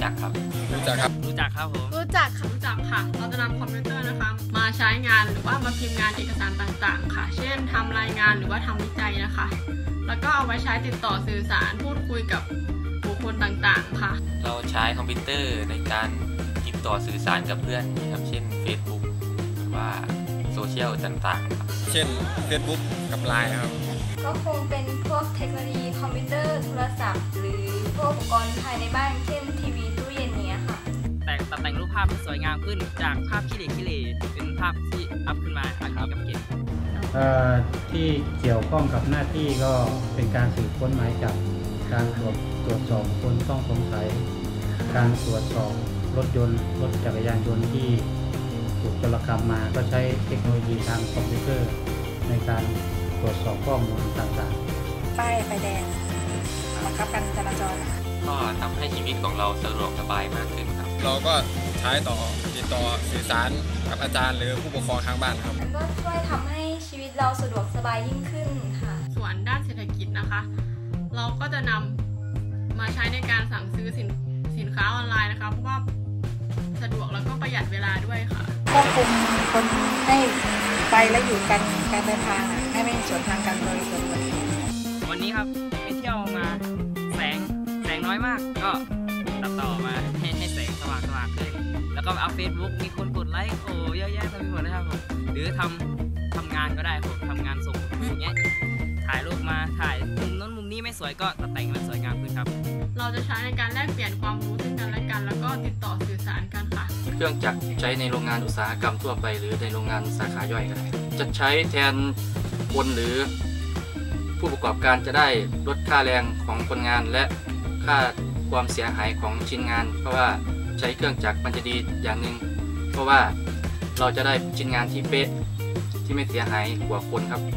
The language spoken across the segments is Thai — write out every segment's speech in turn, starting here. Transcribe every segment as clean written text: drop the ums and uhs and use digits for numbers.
จักครับรู้จักครับรู้จักครับผมรู้จักค่ะรู้จักค่ะเราจะนำคอมพิวเตอร์นะคะมาใช้งานหรือว่ามาพิมพ์งานเอกสารต่างๆค่ะเช่นทำรายงานหรือว่าทำวิจัยนะคะแล้วก็เอาไว้ใช้ติดต่อสื่อสารพูดคุยกับบุคคลต่างๆค่ะเราใช้คอมพิวเตอร์ในการติดต่อสื่อสารกับเพื่อนครับเช่น Facebook หรือว่าโซเชียลต่างๆครับเช่น Facebook กับ LINE ครับก็คงเป็นพวกเทคโนโลยีคอมพิวเตอร์โทรศัพท์หรือพวกอุปกรณ์ภายในบ้านเช่นทีวีตู้เย็นเนี้ยค่ะแต่งรูปภาพให้สวยงามขึ้นจากภาพขี้เหร่เป็นภาพที่อัพขึ้นมาอันนี้กับเก็บที่เกี่ยวข้องกับหน้าที่ก็เป็นการสืบค้นหมายจับการตรวจสอบคนต้องสงสัยการตรวจสอบรถจักรยานยนต์ที่ถูกโจรกรรมมาก็ใช้เทคโนโลยีทางคอมพิวเตอร์ในการตรวจสอบข้อมูลต่างๆป้ายไฟแดงบังคับการจราจรก็ทำให้ชีวิตของเราสะดวกสบายมากขึ้นครับเราก็ใช้ติดต่อสื่อสารกับอาจารย์หรือผู้ปกครองทางบ้านครับมันก็ช่วยทำให้ชีวิตเราสะดวกสบายยิ่งขึ้นค่ะส่วนด้านเศรษฐกิจนะคะเราก็จะนำมาใช้ในการสั่งซื้อสินค้าออนไลน์นะคะเพราะว่าสะดวกแล้วก็ประหยัดเวลาด้วยค่ะควบคุมคนให้ไปและอยู่กันการเดินทางให้ไม่สวนทางกันโดยส่วนรวมวันนี้ครับไปเที่ยวมาแสงน้อยมากก็ตัดต่อมาให้แสงสว่างขึ้นแล้วก็อัพ Facebook มีคนกดไลค์โอ้เยอะแยะเต็มไปหมดเลยครับผมหรือทำงานก็ได้ผมทำงานส่งอย่างเงี้ยถ่ายรูปมาถ่ายมุมนั้นมุมนี้ไม่สวยก็ตัดแต่งมันสวยงามขึ้นครับเราจะใช้ในการแลกเปลี่ยนความรู้ซึ่งกันและกันแล้วก็ติดต่อสื่อสารกันค่ะเครื่องจักรใช้ในโรงงานอุตสาหกรรมทั่วไปหรือในโรงงานสาขาย่อยก็ได้จะใช้แทนคนหรือผู้ประกอบการจะได้ลดค่าแรงของคนงานและค่าความเสียหายของชิ้นงานเพราะว่าใช้เครื่องจักรมันจะดีอย่างหนึ่งเพราะว่าเราจะได้ชิ้นงานที่เป๊ะที่ไม่เสียหายกว่าคนครับ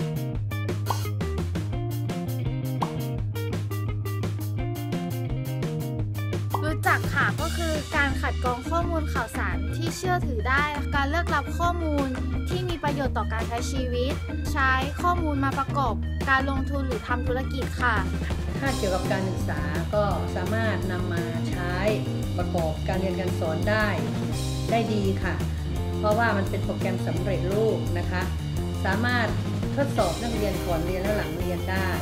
รู้จักค่ะก็คือการคัดกรองข้อมูลข่าวสารที่เชื่อถือได้การเลือกรับข้อมูลที่มีประโยชน์ต่อการใช้ชีวิตใช้ข้อมูลมาประกอบการลงทุนหรือทำธุรกิจค่ะถ้าเกี่ยวกับการศึกษาก็สามารถนำมาใช้ประกอบการเรียนการสอนได้ดีค่ะเพราะว่ามันเป็นโปรแกรมสำเร็จรูปนะคะสามารถทดสอบนักเรียนก่อนเรียนและหลังเรียนได้